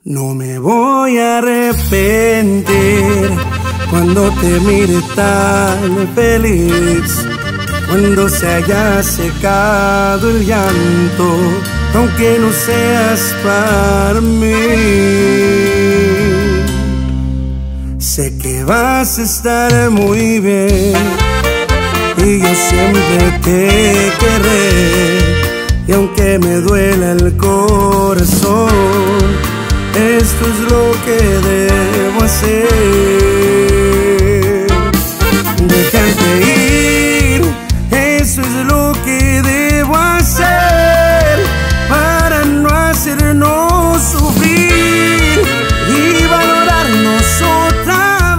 No me voy a arrepentir cuando te mire tan feliz, cuando se haya secado el llanto, aunque no seas para mí. Sé que vas a estar muy bien y yo siempre te querré, y aunque me duela el corazón, esto es lo que debo hacer. Dejarte ir, eso es lo que debo hacer, para no hacernos sufrir y valorarnos otra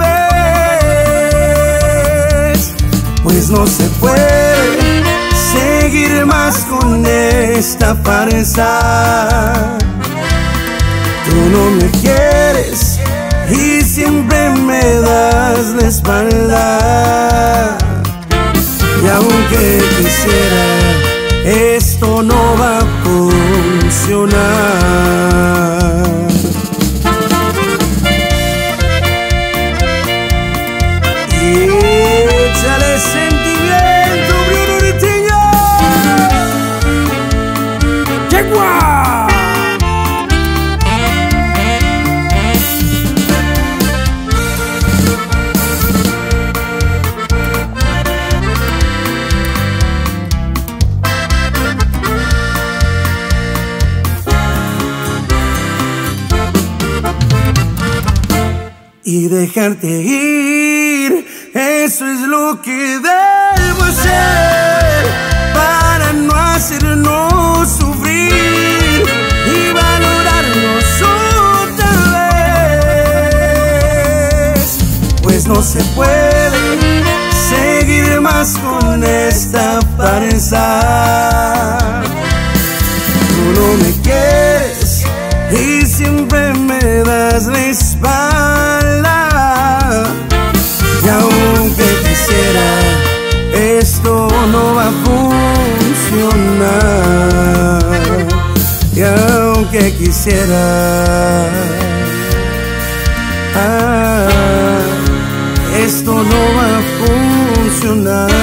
vez. Pues no se puede seguir más con esta farsa. Tú no me quieres y siempre me das la espalda. Y aunque quisiera, esto no va a funcionar. Y échale sentimiento, Bruno Ritiño. ¡Yegua! Y dejarte ir, eso es lo que debo hacer, para no hacernos sufrir y valorarnos otra vez. Pues no se puede seguir más con esta farsa. Tú no me quieres y siempre me das la espalda. Y aunque quisiera, esto no va a funcionar. Y aunque quisiera, esto no va a funcionar.